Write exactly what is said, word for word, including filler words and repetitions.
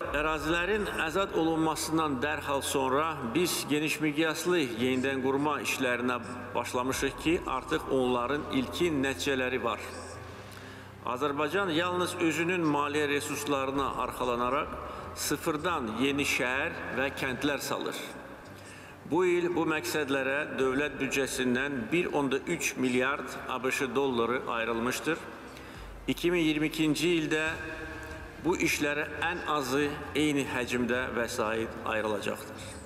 ərazilərin azad olunmasından dərhal sonra biz geniş miqyaslı yenidən qurma işlərinə başlamışıq ki, artıq onların ilkin nəticələri var. Azərbaycan yalnız özünün maliyyə resurslarına arxalanaraq sıfırdan yeni şəhər və kəndlər salır. Bu il bu məqsədlərə dövlət büdcəsindən bir nöqtə üç milyard ABŞ dolları ayrılmışdır. iki min iyirmi ikinci ildə bu işlərə ən azı eyni həcmdə vəsait ayrılacaqdır.